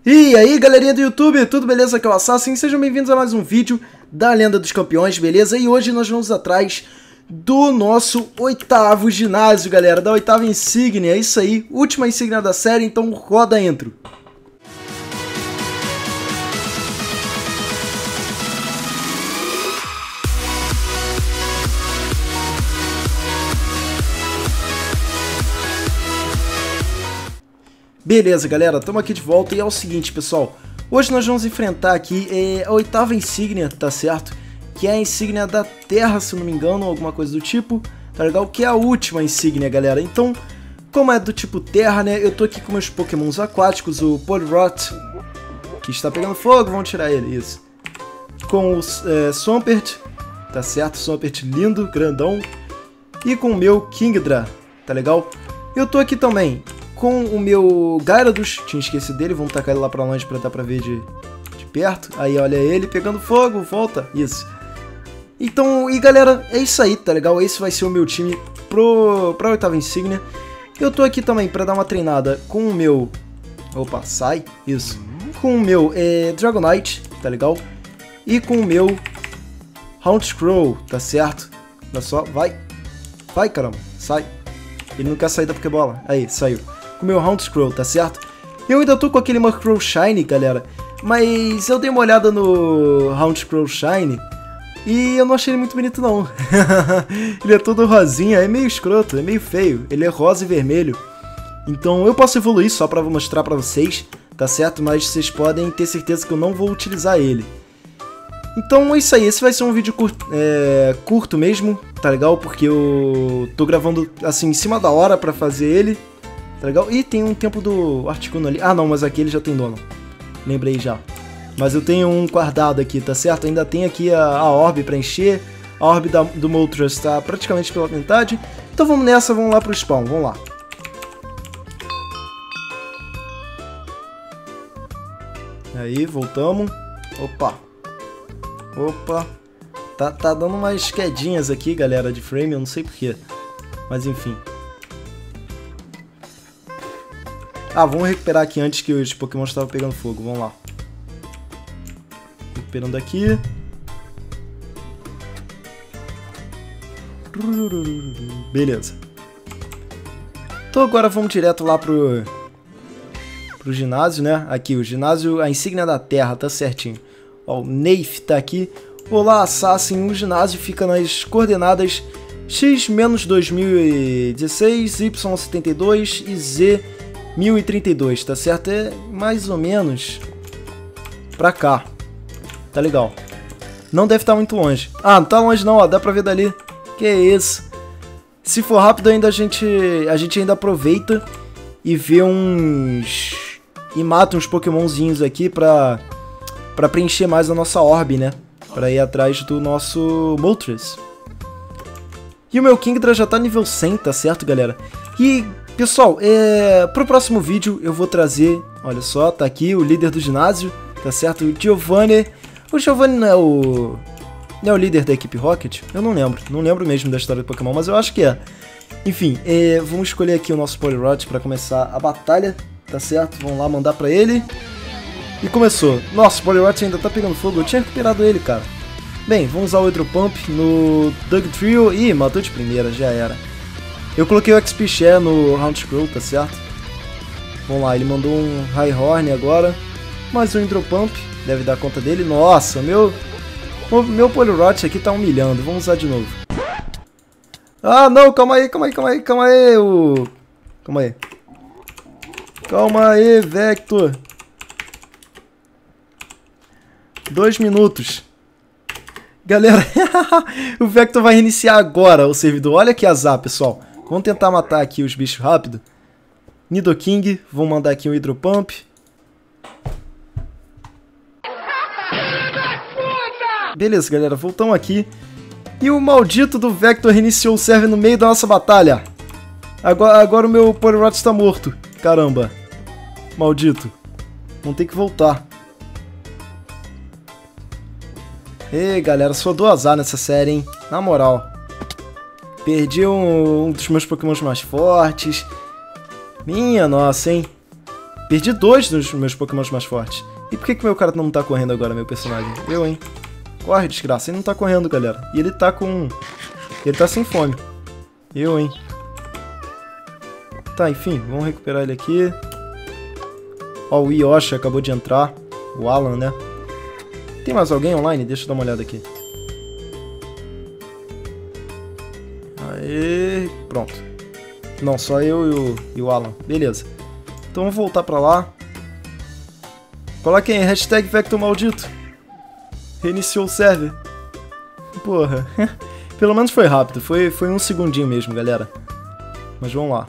E aí galerinha do YouTube, tudo beleza? Aqui é o Assassin, sejam bem-vindos a mais um vídeo da Lenda dos Campeões, beleza? E hoje nós vamos atrás do nosso oitavo ginásio, galera, da oitava insígnia, é isso aí, última insígnia da série, então roda a intro. Beleza, galera, estamos aqui de volta e é o seguinte, pessoal. Hoje nós vamos enfrentar aqui a oitava insígnia, tá certo? Que é a insígnia da Terra, se não me engano, alguma coisa do tipo. Tá legal? Que é a última insígnia, galera. Então, como é do tipo Terra, né? Eu tô aqui com meus pokémons aquáticos, o Poliwrath, que está pegando fogo, vamos tirar ele, isso. Com o Swampert, tá certo? Swampert lindo, grandão. E com o meu Kingdra, tá legal? Eu tô aqui também com o meu Gyarados, tinha esquecido dele, vamos tacar ele lá pra longe pra dar pra ver de perto. Aí olha ele pegando fogo, volta, isso. Então, e galera, é isso aí, tá legal? Esse vai ser o meu time pra oitava insígnia. Eu tô aqui também pra dar uma treinada com o meu... Opa, sai, isso. Com o meu Dragonite, tá legal? E com o meu Houndscrow, tá certo? Olha só, vai. Vai, caramba, sai. Ele não quer sair da Pokébola. Aí, saiu. Com o meu Houndscrow, tá certo? Eu ainda tô com aquele Murkrow Shiny, galera. Mas eu dei uma olhada no Houndscrow Shiny e eu não achei ele muito bonito, não. Ele é todo rosinha, é meio escroto, é meio feio. Ele é rosa e vermelho. Então eu posso evoluir só pra mostrar pra vocês, tá certo? Mas vocês podem ter certeza que eu não vou utilizar ele. Então é isso aí, esse vai ser um vídeo curto mesmo, tá legal? Porque eu tô gravando assim em cima da hora pra fazer ele, tá legal? E tem um tempo do Articuno ali. Ah não, mas aqui ele já tem dono, lembrei já. Mas eu tenho um guardado aqui, tá certo? Ainda tem aqui a orbe pra encher, a orbe do Moltres tá praticamente pela metade. Então vamos nessa, vamos lá pro spawn, vamos lá. Aí, voltamos. Opa. Opa, tá dando umas quedinhas aqui, galera, de frame, eu não sei porquê, mas enfim. Ah, vamos recuperar aqui antes que os Pokémon estavam pegando fogo, vamos lá. Recuperando aqui. Beleza. Então agora vamos direto lá pro ginásio, né? Aqui, o ginásio, a insígnia da Terra, tá certinho. Ó, o Neif tá aqui. Olá, Assassin. O ginásio fica nas coordenadas X-2016, Y72 e Z1032, tá certo? É mais ou menos pra cá. Tá legal. Não deve estar muito longe. Ah, não tá longe não, ó. Dá pra ver dali. Que isso. Se for rápido ainda a gente ainda aproveita e vê uns... E mata uns pokémonzinhos aqui pra preencher mais a nossa orbe, né? Pra ir atrás do nosso Moltres. E o meu Kingdra já tá nível 100, tá certo, galera? E, pessoal, pro próximo vídeo eu vou trazer... Olha só, tá aqui o líder do ginásio, tá certo? O Giovanni. O Giovanni não é o líder da equipe Rocket? Eu não lembro. Não lembro mesmo da história do Pokémon, mas eu acho que é. Enfim, vamos escolher aqui o nosso Poliwrath pra começar a batalha, tá certo? Vamos lá mandar pra ele. E começou. Nossa, o Poliwrath ainda tá pegando fogo. Eu tinha recuperado ele, cara. Bem, vamos usar o Hydro-Pump no Dugtrio. Ih, matou de primeira, já era. Eu coloquei o XP Share no Houndscrow, tá certo? Vamos lá, ele mandou um High Horn agora. Mais um Hydro-Pump, deve dar conta dele. Nossa, meu Poliwrath aqui tá humilhando. Vamos usar de novo. Ah, não, calma aí. Calma aí, Vector. 2 minutos. Galera, o Vector vai reiniciar agora o servidor. Olha que azar, pessoal. Vamos tentar matar aqui os bichos rápido. Nidoking, vou mandar aqui um Hydro-Pump. Beleza, galera, voltamos aqui. E o maldito do Vector reiniciou o server no meio da nossa batalha. Agora o meu Poliwrath está morto. Caramba. Maldito. Vamos ter que voltar. Ei, galera, só dou azar nessa série, hein? Na moral. Perdi um dos meus pokémons mais fortes. Minha nossa, hein? Perdi 2 dos meus pokémons mais fortes. E por que meu cara não tá correndo agora, meu personagem? Eu, hein? Corre, desgraça. Ele não tá correndo, galera. E ele tá com... Ele tá sem fome. Eu, hein? Tá, enfim. Vamos recuperar ele aqui. Ó, o Yoshi acabou de entrar. O Alan, né? Tem mais alguém online? Deixa eu dar uma olhada aqui. Aê, pronto. Não, só eu e o Alan. Beleza. Então vamos voltar pra lá. Coloquem hashtag Vector Maldito. Reiniciou o server. Porra. Pelo menos foi rápido. Foi um segundinho mesmo, galera. Mas vamos lá.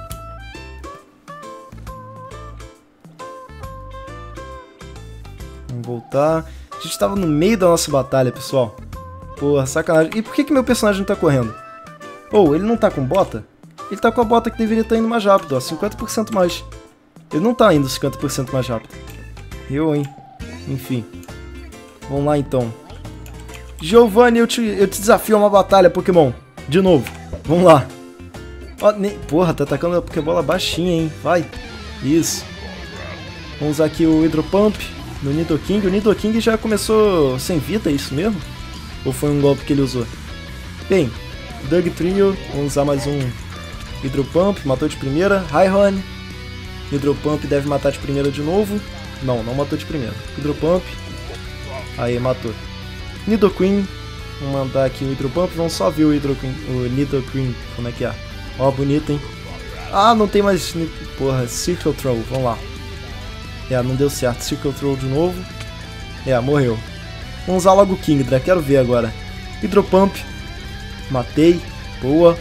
Vamos voltar. A gente tava no meio da nossa batalha, pessoal. Porra, sacanagem. E por que meu personagem não tá correndo? Oh, ele não tá com bota? Ele tá com a bota que deveria estar indo mais rápido, ó. 50% mais. Ele não tá indo 50% mais rápido. Eu, hein? Enfim. Vamos lá, então. Giovanni, eu te desafio a uma batalha, Pokémon. De novo. Vamos lá. Ó, porra, tá atacando a Pokébola baixinha, hein? Vai. Isso. Vamos usar aqui o Hydropump no Nidoking. O Nidoking já começou sem vida, é isso mesmo? Ou foi um golpe que ele usou? Bem, Dugtrio. Vamos usar mais um Hydropump. Matou de primeira. Rhyhorn. Hydropump deve matar de primeira de novo. Não, não matou de primeira. Hydropump. Aí, matou. Nidoqueen. Vamos mandar aqui o Hydropump. Vamos só ver o Nidoqueen. Como é que é? Ó, bonito, hein? Ah, não tem mais... Porra, Circle Throw. Vamos lá. É, não deu certo. Circle Throw de novo. É, morreu. Vamos usar logo o Kingdra. Quero ver agora. Hydropump. Matei. Boa.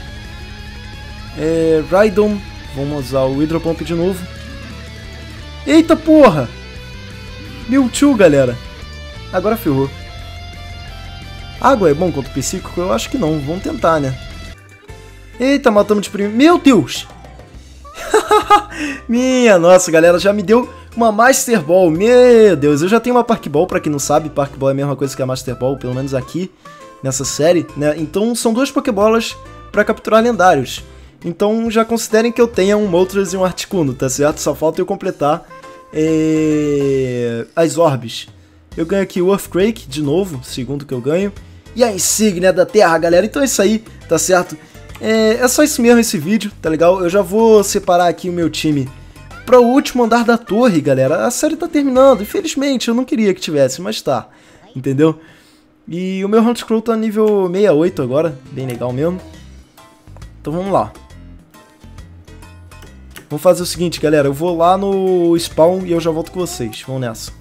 Rhydon. Vamos usar o Hydropump de novo. Eita porra! Mewtwo, galera. Agora ferrou. Água é bom contra o psíquico? Eu acho que não. Vamos tentar, né? Eita, matamos de primeiro. Meu Deus! Minha nossa, galera. Já me deu uma Master Ball. Meu Deus. Eu já tenho uma Park Ball, pra quem não sabe. Park Ball é a mesma coisa que a Master Ball, pelo menos aqui, nessa série, né? Então são 2 Pokébolas pra capturar lendários. Então já considerem que eu tenha um Moltres e um Articuno, tá certo? Só falta eu completar as orbes. Eu ganho aqui o Earthquake de novo, segundo que eu ganho. E a insígnia da Terra, galera. Então é isso aí, tá certo? É só isso mesmo esse vídeo, tá legal? Eu já vou separar aqui o meu time para o último andar da torre, galera. A série tá terminando, infelizmente. Eu não queria que tivesse, mas tá, entendeu? E o meu Hunt Scroll tá nível 68 agora, bem legal mesmo. Então vamos lá. Vamos fazer o seguinte, galera. Eu vou lá no spawn e eu já volto com vocês. Vamos nessa.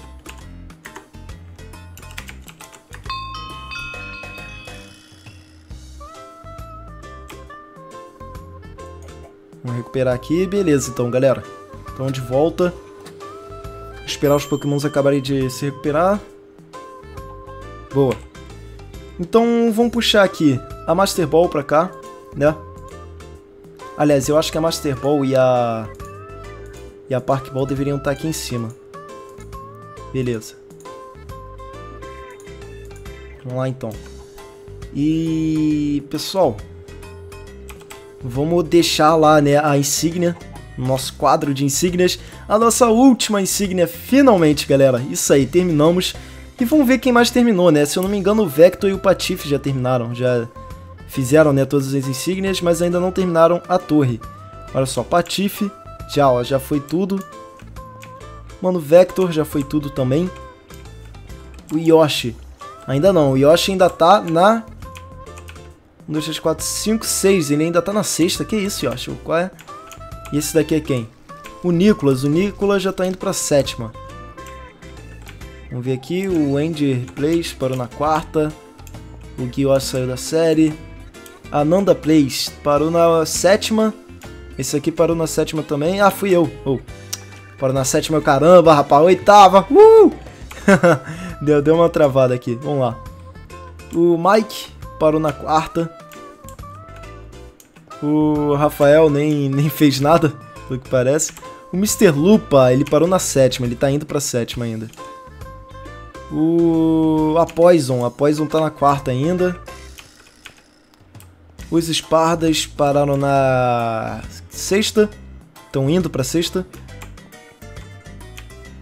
Vamos recuperar aqui. Beleza, então, galera. Então, de volta. Esperar os Pokémons acabarem de se recuperar. Boa. Então, vamos puxar aqui a Master Ball pra cá, né? Aliás, eu acho que a Master Ball e a Park Ball deveriam estar aqui em cima. Beleza. Vamos lá, então. E... pessoal, vamos deixar lá, né, a insígnia, no nosso quadro de insígnias. A nossa última insígnia, finalmente, galera. Isso aí, terminamos. E vamos ver quem mais terminou, né? Se eu não me engano, o Vector e o Patife já terminaram. Já fizeram, né, todas as insígnias, mas ainda não terminaram a torre. Olha só, Patife, já foi tudo. Mano, Vector já foi tudo também. O Yoshi, ainda não. O Yoshi ainda tá na... 1, 2, 3, 4, 5, 6. Ele ainda tá na 6ª. Que isso, Yoshi? Qual é? E esse daqui é quem? O Nicholas. O Nicholas já tá indo pra 7ª. Vamos ver aqui. O Andy Replays parou na 4ª. O Yoshi saiu da série. A Nanda Plays parou na 7ª. Esse aqui parou na 7ª também. Ah, fui eu. Oh. Parou na 7ª, caramba, rapaz. 8ª. Deu uma travada aqui. Vamos lá. O Mike parou na 4ª. O Rafael nem fez nada, pelo que parece. O Mr. Lupa, ele parou na 7ª. Ele tá indo pra 7ª ainda. A Poison tá na 4ª ainda. Os Spardas pararam na 6ª. Estão indo pra 6ª.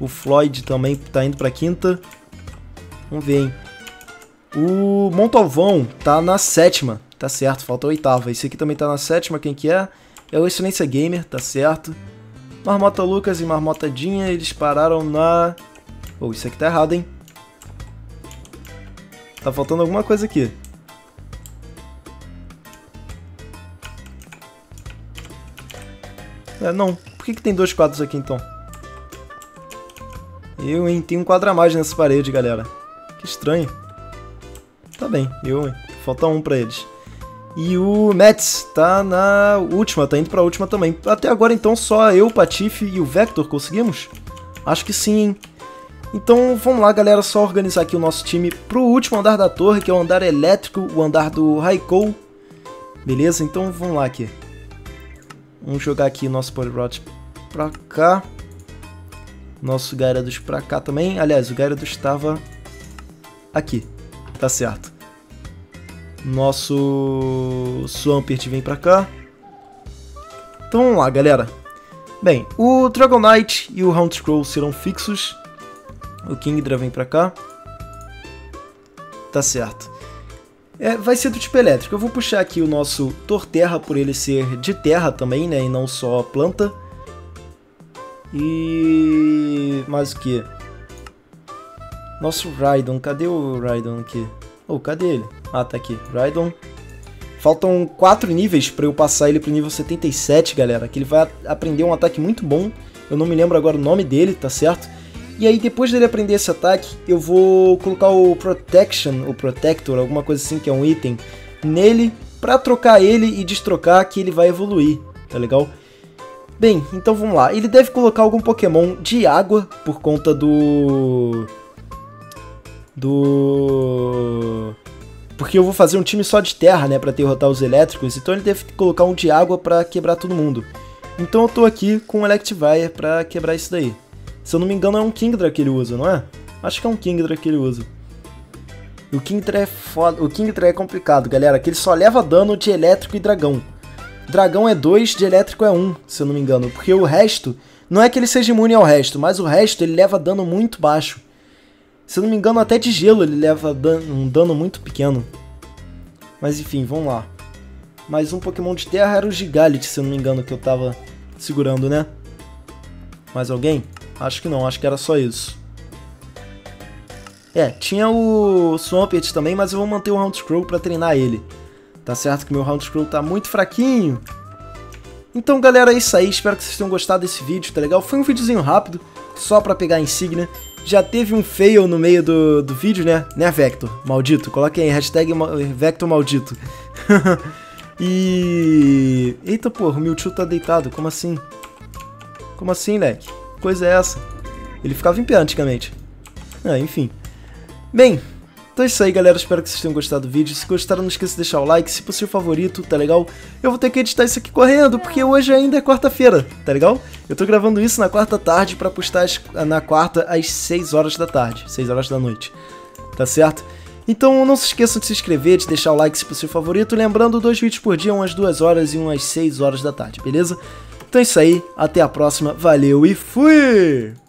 O Floyd também tá indo pra quinta. Vamos ver, hein. O Montalvão tá na sétima. Tá certo, falta a oitava. Esse aqui também tá na sétima, quem que é? É o Excelência Gamer, tá certo. Marmota Lucas e Marmotadinha, eles pararam na... Oh, isso aqui tá errado, hein. Tá faltando alguma coisa aqui. Não. Por que tem 2 quadros aqui, então? Hein? Tem um quadro a mais nessa parede, galera. Que estranho. Tá bem, hein. Falta um pra eles. E o Mets tá na última, tá indo pra última também. Até agora, então, só eu, o Patife e o Vector conseguimos? Acho que sim, hein. Então, vamos lá, galera, só organizar aqui o nosso time pro último andar da torre, que é o andar elétrico, o andar do Raikou. Beleza? Então, vamos lá aqui. Vamos jogar aqui nosso Polyrod pra cá. Nosso Gyarados pra cá também. Aliás, o Gyarados estava aqui. Tá certo. Nosso Swampert vem pra cá. Então vamos lá, galera. Bem, o Dragonite e o Houndscroll serão fixos. O Kingdra vem pra cá. Tá certo. Vai ser do tipo elétrico. Eu vou puxar aqui o nosso Torterra por ele ser de terra também, né? E não só planta. E... mais o que? Nosso Rhydon. Cadê o Rhydon aqui? Oh, cadê ele? Ah, tá aqui. Rhydon. Faltam 4 níveis pra eu passar ele pro nível 77, galera. Que ele vai aprender um ataque muito bom. Eu não me lembro agora o nome dele, tá certo? E aí, depois dele aprender esse ataque, eu vou colocar o Protection, o Protector, alguma coisa assim, que é um item, nele, pra trocar ele e destrocar, que ele vai evoluir, tá legal? Bem, então vamos lá. Ele deve colocar algum Pokémon de água, por conta porque eu vou fazer um time só de terra, né, pra derrotar os elétricos, então ele deve colocar um de água pra quebrar todo mundo. Então eu tô aqui com o Electivire pra quebrar isso daí. Se eu não me engano é um Kingdra que ele usa, não é? Acho que é um Kingdra que ele usa. O Kingdra é foda. O Kingdra é complicado, galera, que ele só leva dano de elétrico e dragão. Dragão é 2, de elétrico é 1, se eu não me engano. Porque o resto, não é que ele seja imune ao resto, mas o resto ele leva dano muito baixo. Se eu não me engano até de gelo ele leva um dano muito pequeno. Mas enfim, vamos lá. Mais um Pokémon de terra era o Gigalith, se eu não me engano, que eu tava segurando, né? Mais alguém? Acho que não, acho que era só isso. Tinha o Swampert também, mas eu vou manter o Houndscroll pra treinar ele. Tá certo que meu Houndscroll tá muito fraquinho. Então, galera, é isso aí. Espero que vocês tenham gostado desse vídeo, tá legal? Foi um videozinho rápido, só pra pegar a insígnia. Já teve um fail no meio do vídeo, né? Né, Vector? Maldito. Coloque aí, hashtag Vector maldito. E... eita, porra, o Mewtwo tá deitado. Como assim? Como assim, leque? Coisa é essa? Ele ficava em pé antigamente. Enfim. Bem, então é isso aí, galera. Espero que vocês tenham gostado do vídeo. Se gostaram, não esqueça de deixar o like. Se possível, favorito, tá legal? Eu vou ter que editar isso aqui correndo, porque hoje ainda é quarta-feira, tá legal? Eu tô gravando isso na quarta tarde pra postar na quarta às 6 horas da tarde. 6 horas da noite. Tá certo? Então não se esqueçam de se inscrever, de deixar o like se possível favorito. Lembrando, 2 vídeos por dia, umas 2 horas e umas 6 horas da tarde, beleza? Então é isso aí, até a próxima, valeu e fui!